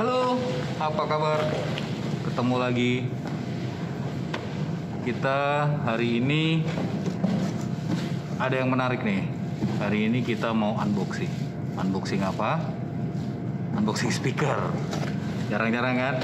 Halo, apa kabar? Ketemu lagi. Kita hari ini ada yang menarik nih. Hari ini kita mau unboxing. Unboxing apa? Unboxing speaker. Jarang-jarang kan?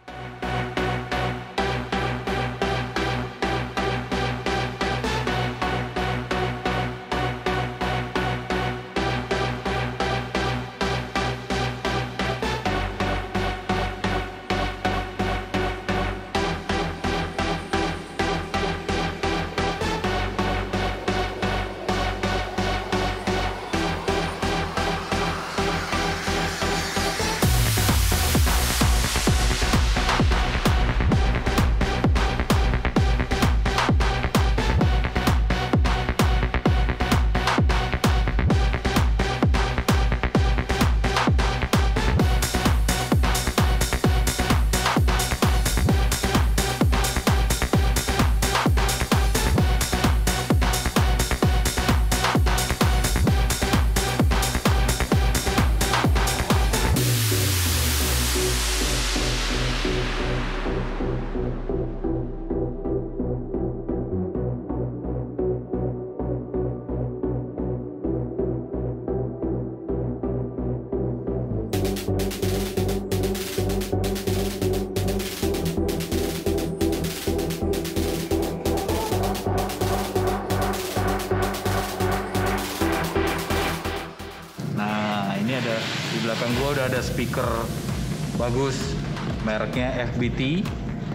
Di belakang gua udah ada speaker bagus, mereknya FBT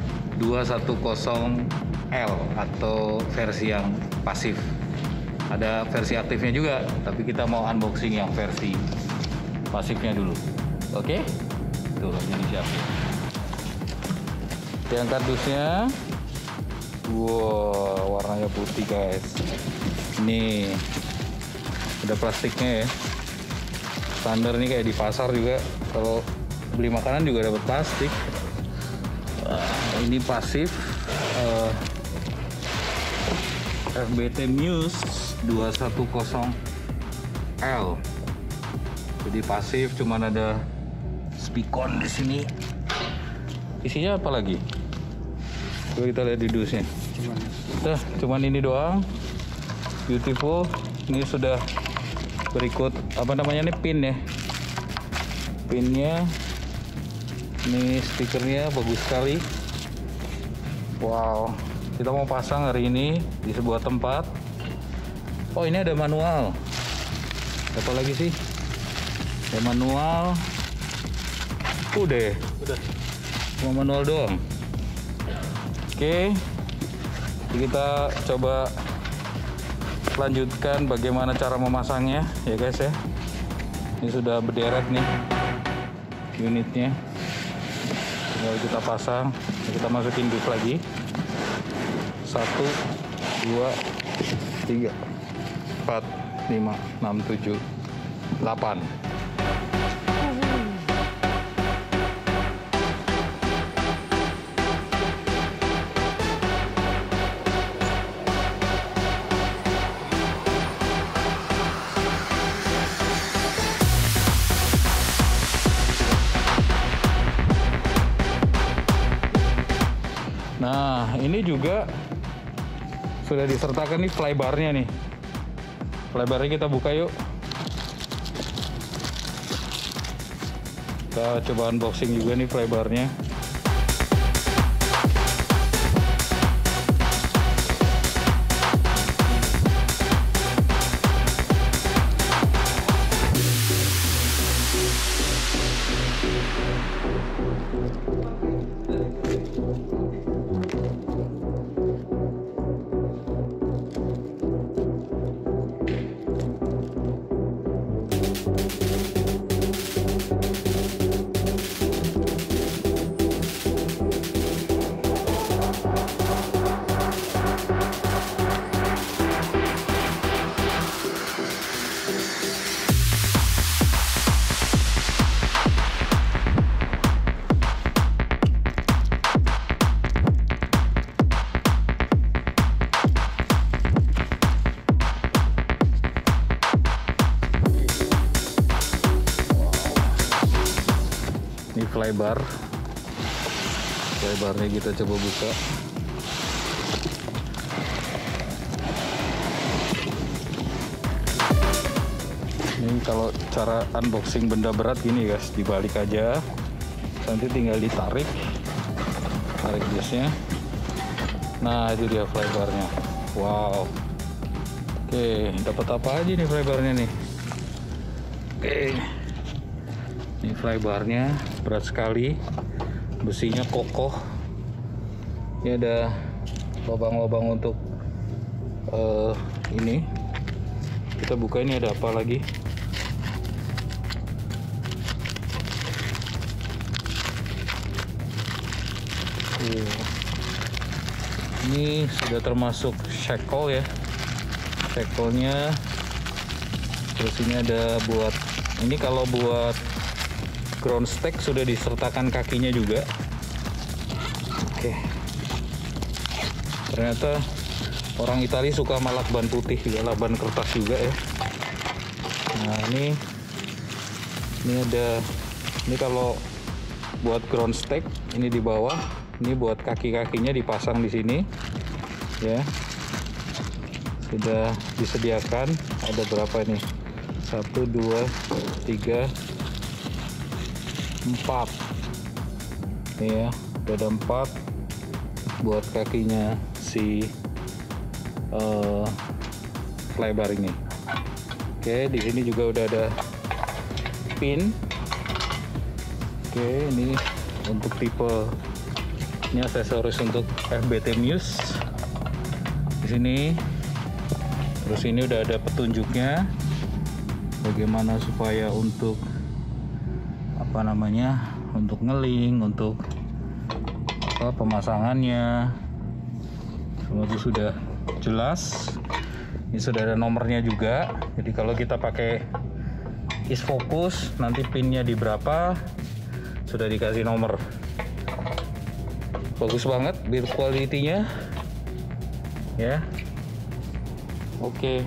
210L atau versi yang pasif. Ada versi aktifnya juga, tapi kita mau unboxing yang versi pasifnya dulu. Oke? Tuh, ini siapin. Yang kardusnya, wow, warnanya putih guys. Ini ada plastiknya ya. Standar nih kayak di pasar juga, kalau beli makanan juga dapat plastik. Ini pasif FBT Muse 210L. Jadi pasif, cuman ada speakon di sini. Isinya apa lagi? Coba kita lihat di dusnya. Cuman ini doang. Beautiful. Ini sudah berikut apa namanya nih, pin ya, pinnya. Ini speakernya bagus sekali. Wow, kita mau pasang hari ini di sebuah tempat. Oh, ini ada manual. Apa lagi sih? Ada manual. Udah cuma manual doang. Oke, kita coba lanjutkan bagaimana cara memasangnya ya guys ya. Ini sudah berderet nih unitnya, tinggal kita pasang. Kita masukin dus lagi. 1 2 3 4 5 6 7 8. Nah, ini juga sudah disertakan nih flybarnya nih. Flybarnya kita buka yuk. Kita coba unboxing juga nih flybarnya. flybar. Flybarnya kita coba buka. Ini kalau cara unboxing benda berat gini guys, dibalik aja, nanti tinggal ditarik, tarik biasanya. Nah itu dia flybarnya. Wow. Oke, dapat apa aja nih flybarnya nih? Oke, ini flybarnya berat sekali, besinya kokoh. Ini ada lubang-lubang untuk ini. Kita buka, ini ada apa lagi? Ini sudah termasuk shackle ya, shackle-nya. Terus ini ada buat, ini kalau buat ground stack sudah disertakan kakinya juga. Oke, ternyata orang Italia suka sama lakban putih juga, lakban kertas juga ya. Nah ini ada, ini kalau buat ground stack ini di bawah. Ini buat kaki-kakinya dipasang di sini ya. Sudah disediakan, ada berapa nih? 1, 2, 3, 4 ya, ada 4 buat kakinya si flybar ini. Oke, di sini juga udah ada pin. Oke, ini untuk tipe, ini aksesoris untuk FBT Muse di sini. Terus ini udah ada petunjuknya bagaimana supaya untuk apa namanya, untuk ngeling, untuk apa pemasangannya, semua itu sudah jelas. Ini sudah ada nomornya juga, jadi kalau kita pakai is focus nanti pinnya di berapa sudah dikasih nomor. Bagus banget build quality-nya ya. Oke.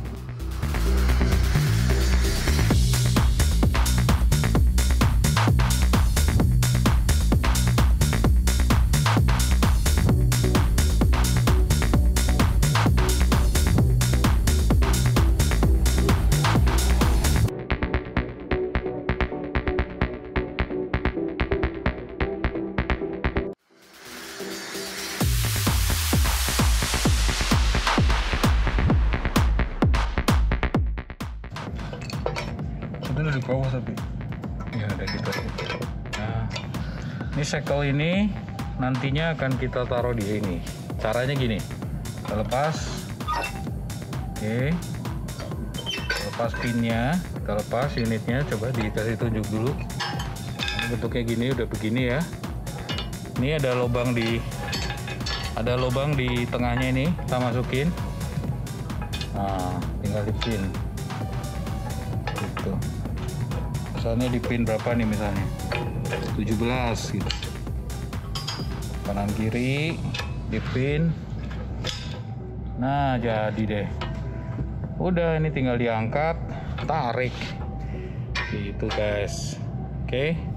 Ada di bawah tapi ya ada gitu. Nah, ini shackle ini nantinya akan kita taruh di sini. Caranya gini, kita lepas. Oke, lepas pinnya, kita lepas unitnya. Coba dikasih tunjuk dulu. Ini bentuknya gini, udah begini ya. Ini ada lubang di tengahnya ini, kita masukin. Nah, tinggal dipin gitu. Misalnya di pin berapa nih, misalnya 17 gitu, kanan kiri di pin. Nah jadi deh, udah, ini tinggal diangkat, tarik gitu guys. Oke.